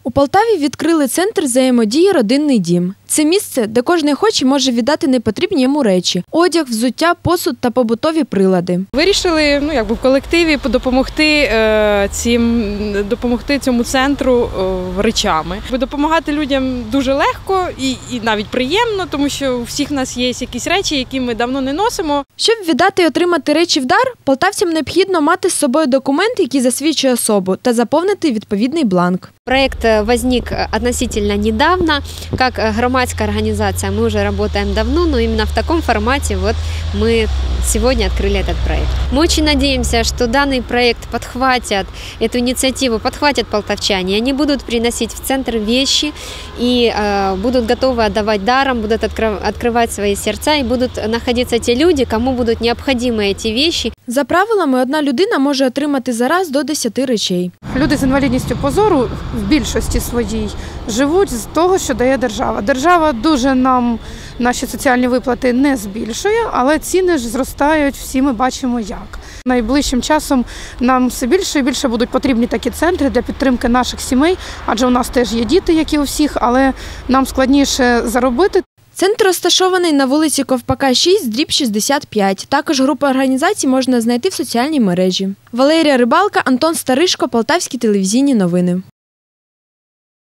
У Полтаві відкрили центр взаємодії «Родинний дім». Це місце, де кожен охочий може віддати непотрібні йому речі – одяг, взуття, посуд та побутові прилади. Вирішили в колективі допомогти цьому центру речами. Допомагати людям дуже легко і навіть приємно, тому що у всіх в нас є якісь речі, які ми давно не носимо. Щоб віддати і отримати речі в дар, полтавцям необхідно мати з собою документ, який засвідчує особу, та заповнити відповідний бланк. Проект возник относительно недавно. Как громадская организация мы уже работаем давно, но именно в таком формате мы сегодня открыли этот проект. Мы очень надеемся, что данный проект подхватят, эту инициативу подхватят полтавчане. Они будут приносить в центр вещи и будут готовы отдавать даром, будут открывать свои сердца и будут находиться те люди, кому будут необходимы эти вещи. За правилами, одна людина може отримати за раз до 10 речей. Люди з інвалідністю по зору в більшості своїй живуть з того, що дає держава. Держава дуже нам наші соціальні виплати не збільшує, але ціни ж зростають, всі ми бачимо як. Найближчим часом нам все більше і більше будуть потрібні такі центри для підтримки наших сімей, адже у нас теж є діти, як і у всіх, але нам складніше заробити. Центр розташований на вулиці Ковпака, 6, дріб 65. Також групу організацій можна знайти в соціальній мережі. Валерія Рибалка, Антон Старишко, Полтавські телевізійні новини.